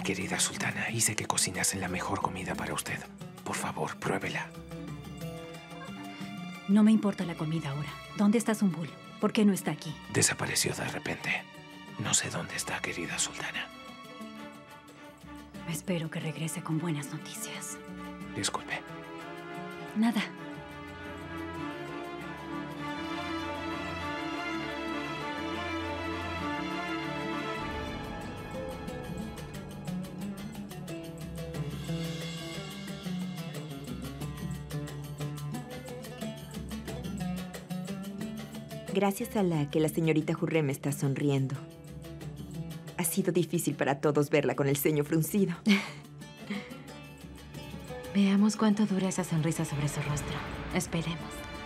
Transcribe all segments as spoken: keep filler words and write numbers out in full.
querida sultana. Hice que cocinasen la mejor comida para usted. Por favor, pruébela. No me importa la comida ahora. ¿Dónde está Zumbul? ¿Por qué no está aquí? Desapareció de repente. No sé dónde está, querida sultana. Espero que regrese con buenas noticias. Disculpe. Nada. Gracias a la que la señorita Hurrem está sonriendo. Ha sido difícil para todos verla con el ceño fruncido. Veamos cuánto dura esa sonrisa sobre su rostro. Esperemos.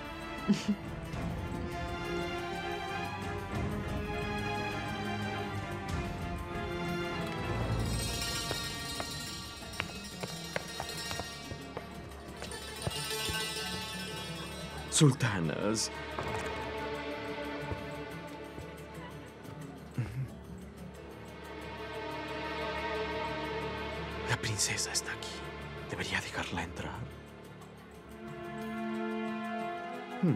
Sultanas. La princesa está aquí. Debería dejarla entrar. Hmm.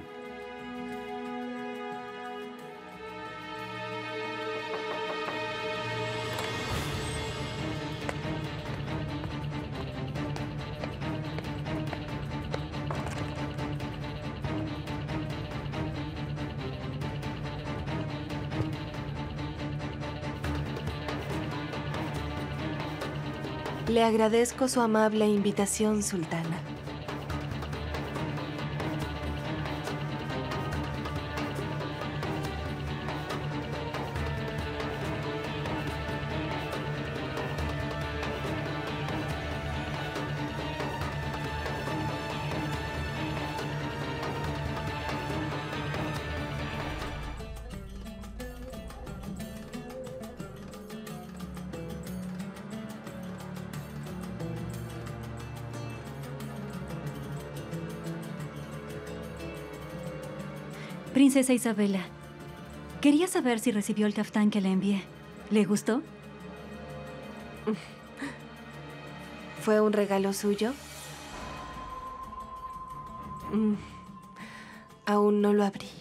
Le agradezco su amable invitación, sultana. Princesa Isabela, quería saber si recibió el caftán que le envié. ¿Le gustó? ¿Fue un regalo suyo? Mm, aún no lo abrí.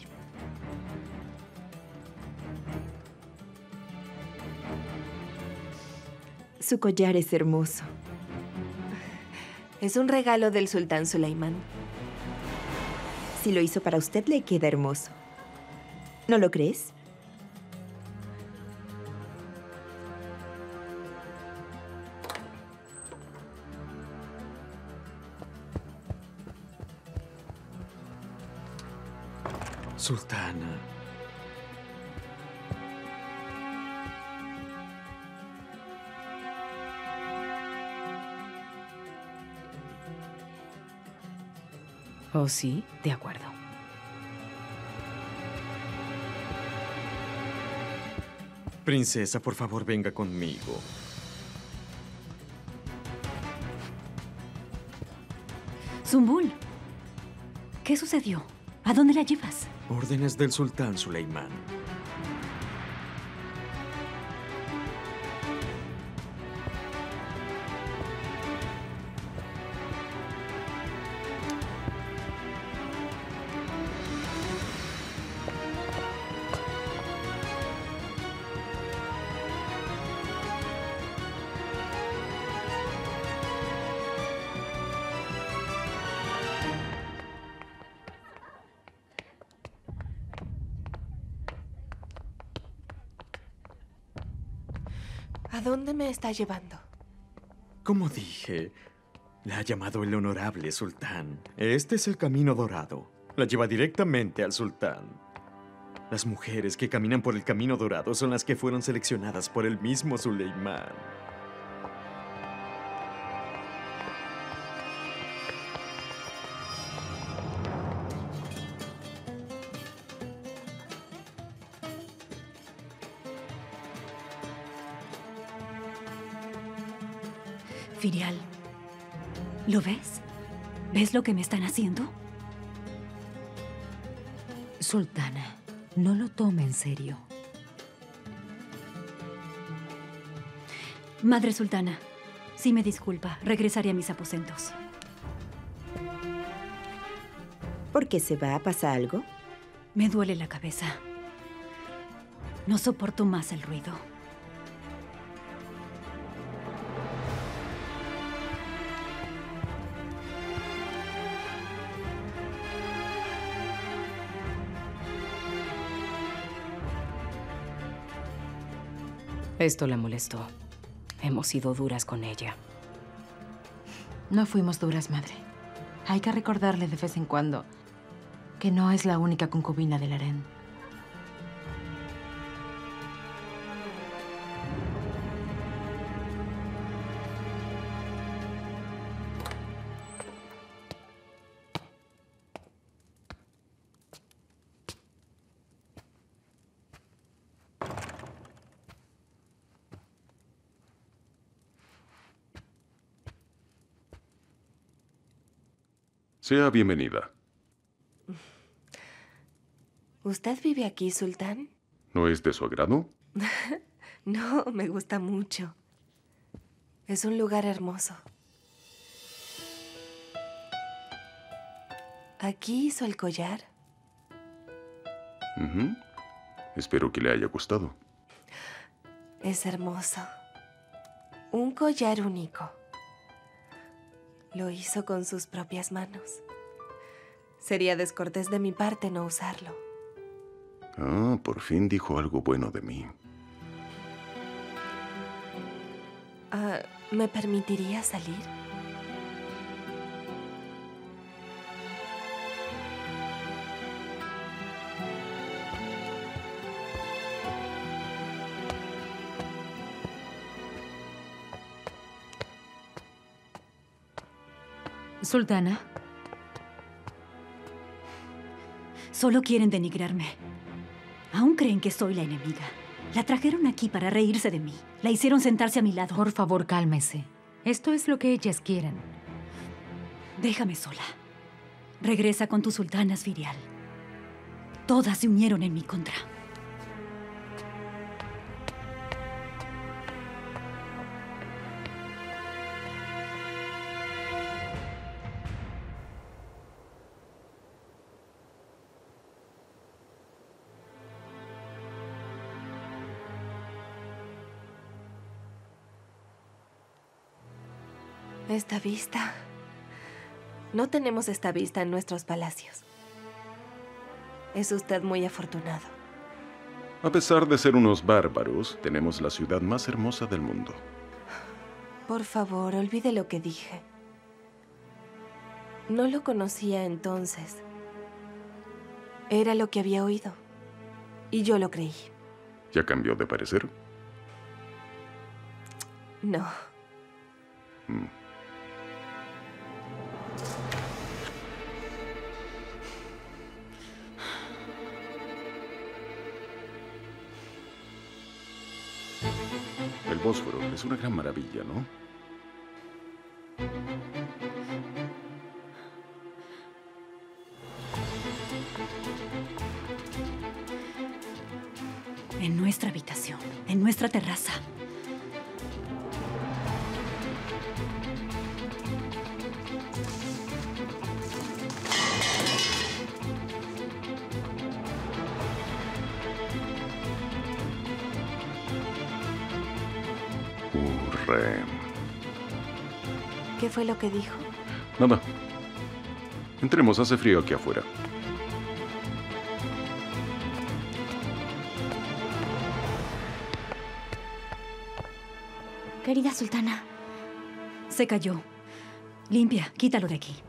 Su collar es hermoso. Es un regalo del sultán Sulaimán. Si lo hizo para usted, le queda hermoso. ¿No lo crees? Sultana. ¿Oh, sí? De acuerdo. Princesa, por favor, venga conmigo. Zumbul, ¿qué sucedió? ¿A dónde la llevas? Órdenes del sultán Suleimán. ¿A dónde me está llevando? Como dije, la ha llamado el honorable sultán. Este es el camino dorado. La lleva directamente al sultán. Las mujeres que caminan por el camino dorado son las que fueron seleccionadas por el mismo Suleimán. Firial, ¿lo ves? ¿Ves lo que me están haciendo? Sultana, no lo tome en serio. Madre Sultana, si me disculpa, regresaré a mis aposentos. ¿Por qué se va? ¿Pasa algo? Me duele la cabeza. No soporto más el ruido. Esto la molestó. Hemos sido duras con ella. No fuimos duras, madre. Hay que recordarle de vez en cuando que no es la única concubina del harén. Sea bienvenida. ¿Usted vive aquí, Sultán? ¿No es de su agrado? No, me gusta mucho. Es un lugar hermoso. ¿Aquí hizo el collar? Ujú. Espero que le haya gustado. Es hermoso. Un collar único. Lo hizo con sus propias manos. Sería descortés de mi parte no usarlo. Ah, por fin dijo algo bueno de mí. Ah, ¿me permitiría salir? Sultana. Solo quieren denigrarme. Aún creen que soy la enemiga. La trajeron aquí para reírse de mí. La hicieron sentarse a mi lado. Por favor, cálmese. Esto es lo que ellas quieren. Déjame sola. Regresa con tu sultana Asfirial. Todas se unieron en mi contra. Esta vista. No tenemos esta vista en nuestros palacios. Es usted muy afortunado. A pesar de ser unos bárbaros, tenemos la ciudad más hermosa del mundo. Por favor, olvide lo que dije. No lo conocía entonces. Era lo que había oído. Y yo lo creí. ¿Ya cambió de parecer? No. Mm. El Bósforo es una gran maravilla, ¿no? En nuestra habitación, en nuestra terraza. Hurrem. ¿Qué fue lo que dijo? Nada. Entremos, hace frío aquí afuera. Querida sultana. Se cayó. Limpia, quítalo de aquí.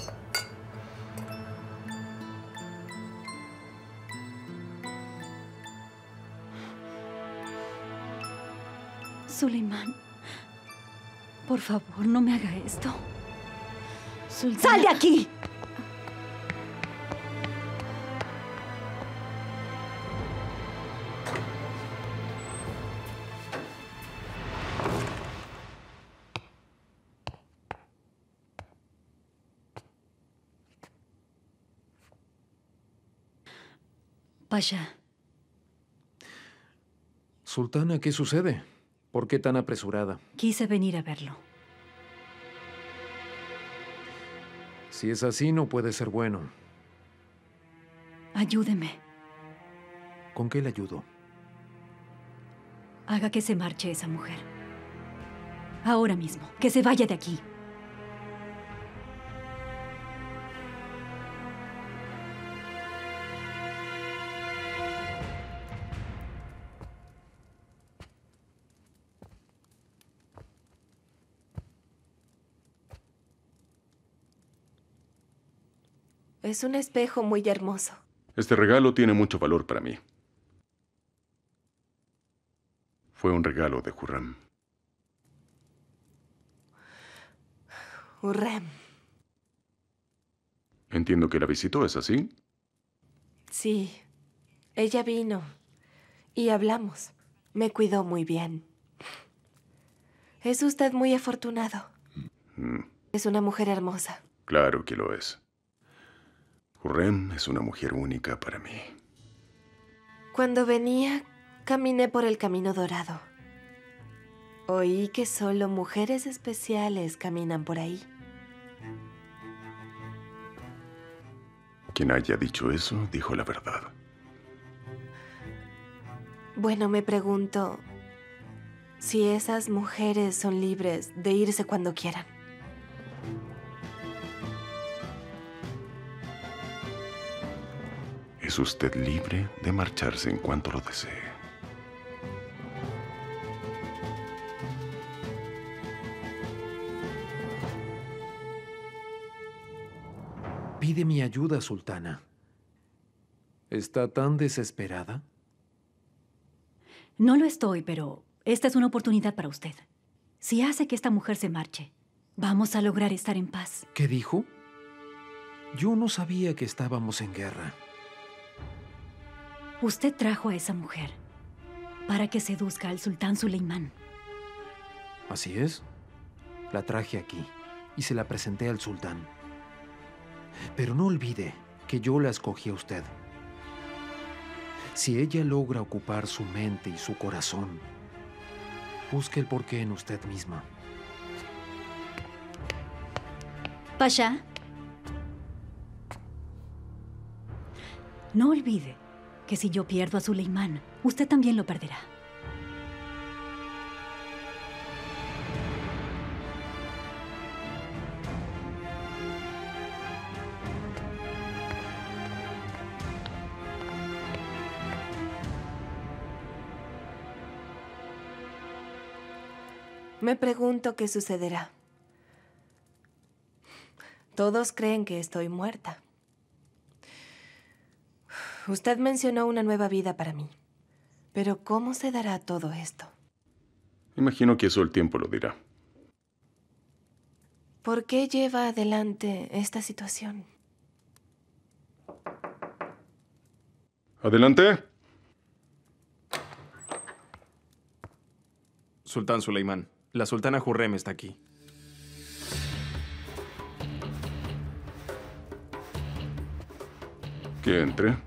Suleimán, por favor, no me haga esto. Sultana. ¡Sal de aquí! Pasha. Sultana, ¿qué sucede? ¿Por qué tan apresurada? Quise venir a verlo. Si es así, no puede ser bueno. Ayúdeme. ¿Con qué le ayudo? Haga que se marche esa mujer. Ahora mismo. Que se vaya de aquí. Es un espejo muy hermoso. Este regalo tiene mucho valor para mí. Fue un regalo de Hurrem. Hurrem. Entiendo que la visitó, ¿es así? Sí. Ella vino y hablamos. Me cuidó muy bien. Es usted muy afortunado. Mm, Es una mujer hermosa. claro que lo es. Hurrem es una mujer única para mí. Cuando venía, caminé por el camino dorado. Oí que solo mujeres especiales caminan por ahí. Quien haya dicho eso, dijo la verdad. Bueno, me pregunto si esas mujeres son libres de irse cuando quieran. Es usted libre de marcharse en cuanto lo desee. Pide mi ayuda, sultana. ¿Está tan desesperada? No lo estoy, pero esta es una oportunidad para usted. Si hace que esta mujer se marche, vamos a lograr estar en paz. ¿Qué dijo? Yo no sabía que estábamos en guerra. Usted trajo a esa mujer para que seduzca al sultán Suleimán. Así es. La traje aquí y se la presenté al sultán. Pero no olvide que yo la escogí a usted. Si ella logra ocupar su mente y su corazón, busque el porqué en usted misma. Pasha. No olvide que si yo pierdo a Suleimán, usted también lo perderá. Me pregunto qué sucederá. Todos creen que estoy muerta. Usted mencionó una nueva vida para mí. Pero ¿cómo se dará todo esto? Imagino que eso el tiempo lo dirá. ¿Por qué lleva adelante esta situación? Adelante. Sultán Suleimán, la sultana Hurrem está aquí. Que entre.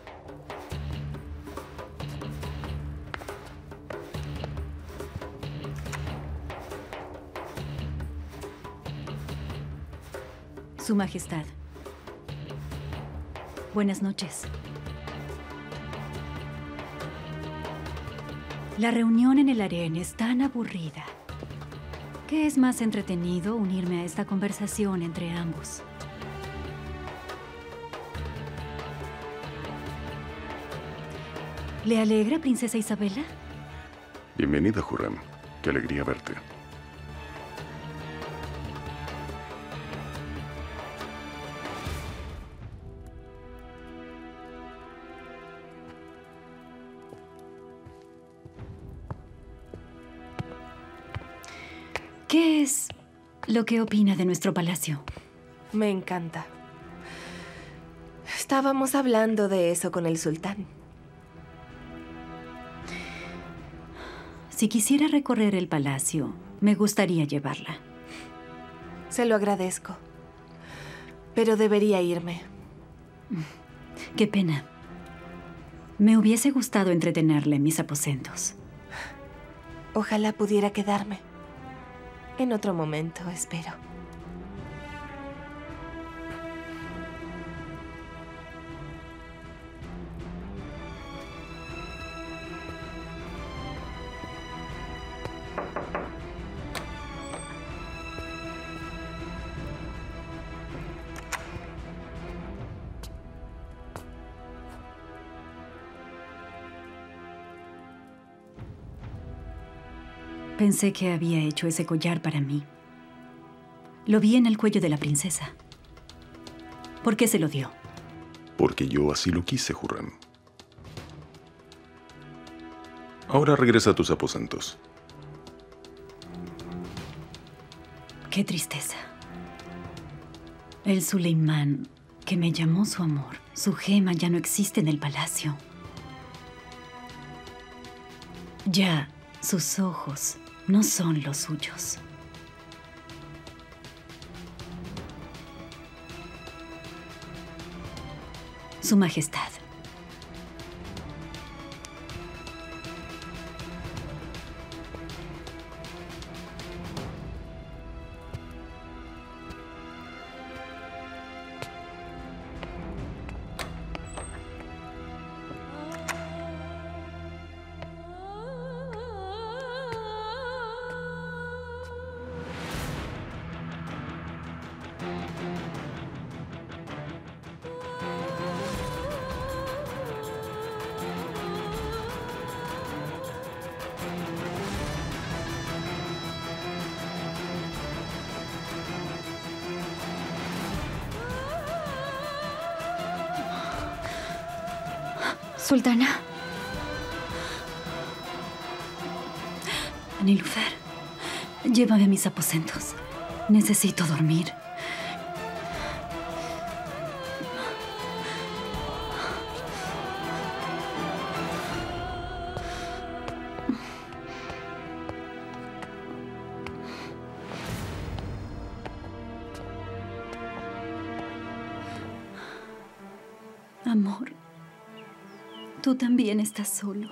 Su Majestad. Buenas noches. La reunión en el harén es tan aburrida. ¿Qué es más entretenido unirme a esta conversación entre ambos? ¿Le alegra, princesa Isabela? Bienvenida, Hurrem. Qué alegría verte. ¿Qué es lo que opina de nuestro palacio? Me encanta. Estábamos hablando de eso con el sultán. Si quisiera recorrer el palacio, me gustaría llevarla. Se lo agradezco. Pero debería irme. Qué pena. Me hubiese gustado entretenerla en mis aposentos. Ojalá pudiera quedarme. En otro momento, espero. Pensé que había hecho ese collar para mí. Lo vi en el cuello de la princesa. ¿Por qué se lo dio? Porque yo así lo quise, Hurrem. Ahora regresa a tus aposentos. Qué tristeza. El Suleimán que me llamó su amor, su gema ya no existe en el palacio. Ya sus ojos no son los suyos. Su Majestad. Sultana. Nilúfer, llévame a mis aposentos. Necesito dormir. Amor, tú también estás solo.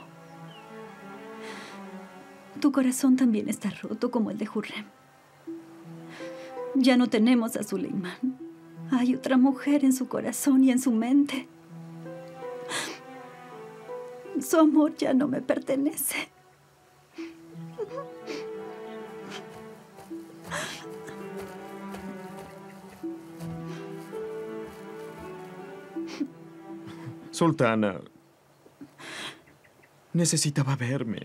Tu corazón también está roto como el de Hurrem. Ya no tenemos a Suleimán. Hay otra mujer en su corazón y en su mente. Su amor ya no me pertenece. Sultana, necesitaba verme.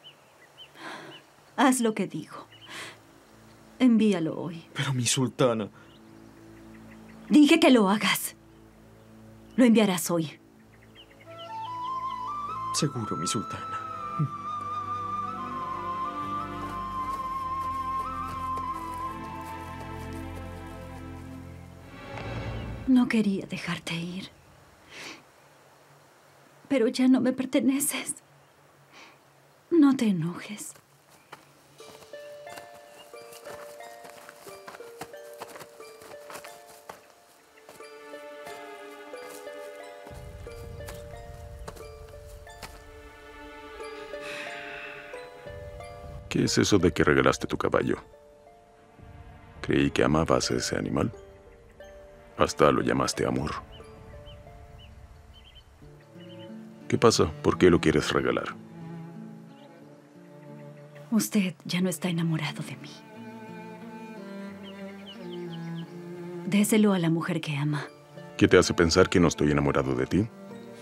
Haz lo que digo. Envíalo hoy. Pero mi sultana... Dije que lo hagas. Lo enviarás hoy. Seguro, mi sultana. No quería dejarte ir. Pero ya no me perteneces. No te enojes. ¿Qué es eso de que regalaste tu caballo? Creí que amabas a ese animal. Hasta lo llamaste amor. ¿Qué pasa? ¿Por qué lo quieres regalar? Usted ya no está enamorado de mí. Déselo a la mujer que ama. ¿Qué te hace pensar que no estoy enamorado de ti?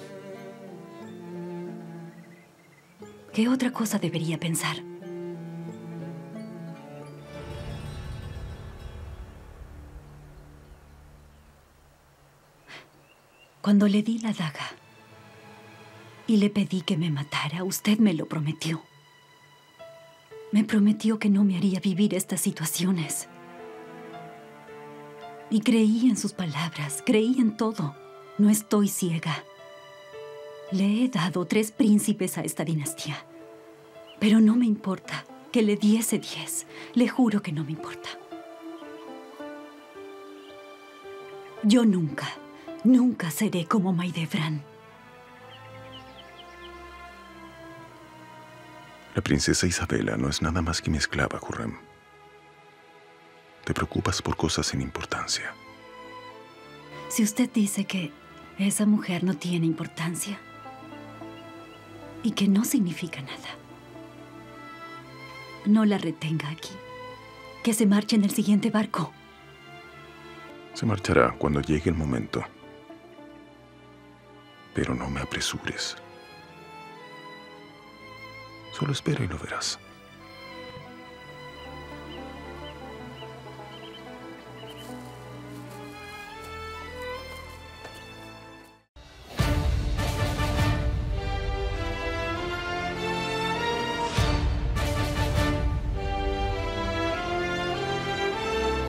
¿Qué otra cosa debería pensar? Cuando le di la daga y le pedí que me matara, usted me lo prometió. Me prometió que no me haría vivir estas situaciones. Y creí en sus palabras, creí en todo. No estoy ciega. Le he dado tres príncipes a esta dinastía. Pero no me importa que le diese diez. Le juro que no me importa. Yo nunca, nunca seré como Maidevran. La princesa Isabela no es nada más que mi esclava, Hurrem. Te preocupas por cosas sin importancia. Si usted dice que esa mujer no tiene importancia y que no significa nada, no la retenga aquí. Que se marche en el siguiente barco. Se marchará cuando llegue el momento. Pero no me apresures. Solo espera y lo verás.